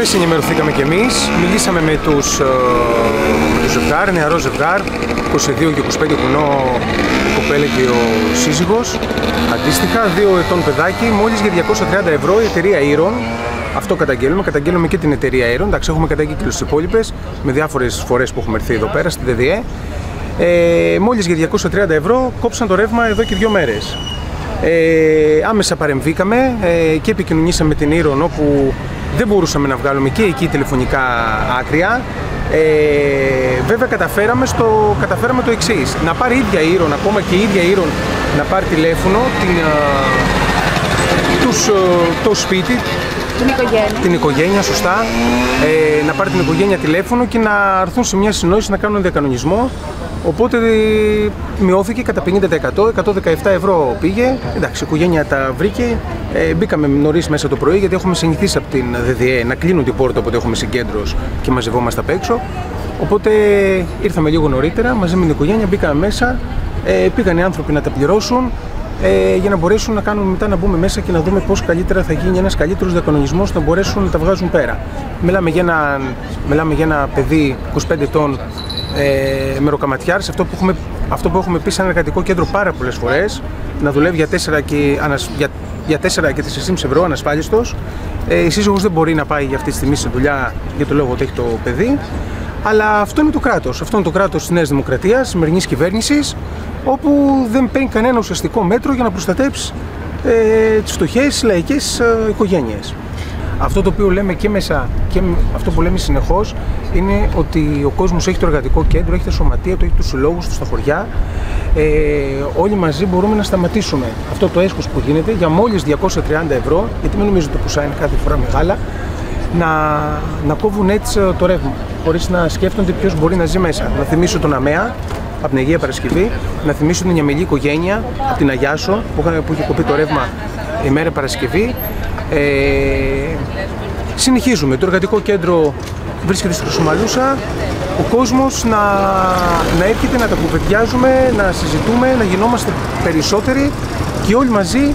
Ενημερωθήκαμε κι εμείς, μιλήσαμε με τους ζευγάρ, νεαρό ζευγάρ, 22 και 25 χρονών κοπέλα και ο σύζυγος, αντίστοιχα 2 ετών παιδάκι, μόλις για 230 ευρώ η εταιρεία Iron. Αυτό καταγγέλνουμε και την εταιρεία Iron, εντάξει, έχουμε καταγγείλει και τις υπόλοιπες με διάφορες φορές που έχουμε έρθει εδώ πέρα στη ΔΔΕ. Μόλις για 230 ευρώ κόψαν το ρεύμα εδώ και 2 μέρες. Άμεσα παρεμβήκαμε και επικοινωνήσαμε με την Iron, όπου δεν μπορούσαμε να βγάλουμε και εκεί τηλεφωνικά άκρια. Βέβαια καταφέραμε το εξής: να πάρει η ίδια Iron, ακόμα και η ίδια Iron να πάρει τηλέφωνο το σπίτι, την οικογένεια, σωστά, να πάρει την οικογένεια τηλέφωνο και να έρθουν σε μια συνεννόηση να κάνουν διακανονισμό. Οπότε μειώθηκε κατά 50%, 117 ευρώ πήγε. Εντάξει, η οικογένεια τα βρήκε. Μπήκαμε νωρίς μέσα το πρωί, γιατί έχουμε συνηθίσει από την ΔΔΕ να κλείνουν την πόρτα όποτε έχουμε συγκέντρωση και μαζευόμαστε απ' έξω. Οπότε ήρθαμε λίγο νωρίτερα μαζί με την οικογένεια, μπήκαμε μέσα. Πήγαν οι άνθρωποι να τα πληρώσουν για να μπορέσουν να κάνουν μετά, να μπούμε μέσα και να δούμε πώς καλύτερα θα γίνει ένας καλύτερος διακανονισμός, να μπορέσουν να τα βγάζουν πέρα. Μιλάμε για ένα παιδί 25 ετών, μεροκαματιάρης, αυτό που έχουμε πει σαν εργατικό κέντρο πάρα πολλές φορές, να δουλεύει για 4 και 4,5 ευρώ ανασφάλιστος. Η σύζυγος δεν μπορεί να πάει για αυτή τη στιγμή στη δουλειά για το λόγο ότι έχει το παιδί. Αλλά αυτό είναι το κράτος. Αυτό είναι το κράτος της Νέας Δημοκρατίας, της σημερινής κυβέρνησης, όπου δεν παίρνει κανένα ουσιαστικό μέτρο για να προστατέψει τις φτωχές λαϊκές οικογένειες. Αυτό το οποίο λέμε και μέσα και αυτό που λέμε συνεχώς είναι ότι ο κόσμος έχει το εργατικό κέντρο, έχει τα σωματεία του, έχει τους συλλόγους του στα χωριά. Όλοι μαζί μπορούμε να σταματήσουμε αυτό το έσχος που γίνεται για μόλις 230 ευρώ, γιατί μην νομίζετε το ποσά είναι κάθε φορά μεγάλα, να κόβουν έτσι το ρεύμα, χωρίς να σκέφτονται ποιος μπορεί να ζει μέσα. Να θυμίσω τον ΑΜΕΑ από την Αγία Παρασκευή, να θυμίσω την Ιαμελή οικογένεια από την Αγιάσο που είχε κοπεί το ρεύμα ημέρα Παρασκευή. Συνεχίζουμε. Το εργατικό κέντρο βρίσκεται στη Χρυσομαλούσα. Ο κόσμος να έρχεται, να τα κουβεντιάζουμε, να συζητούμε, να γινόμαστε περισσότεροι και όλοι μαζί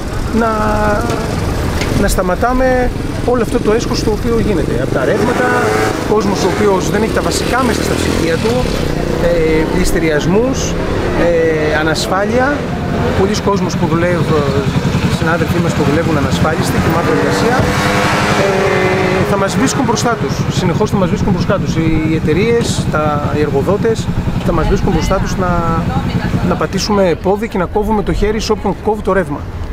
να σταματάμε όλο αυτό το έσχος το οποίο γίνεται. Από τα ρεύματα, κόσμος ο οποίος δεν έχει τα βασικά μέσα στα ψυχία του, πληστηριασμούς, ανασφάλεια, πολλοί κόσμος που δουλεύουν, συνάδελφοί μας που δουλεύουν ανασφάλιστοι και μαύρη εργασία, θα μας βρίσκουν μπροστά τους. Συνεχώς θα μας βρίσκουν μπροστά τους. Οι εταιρείες, οι εργοδότες θα μας βρίσκουν μπροστά τους να πατήσουμε πόδι και να κόβουμε το χέρι σε όποιον κόβει το ρεύμα.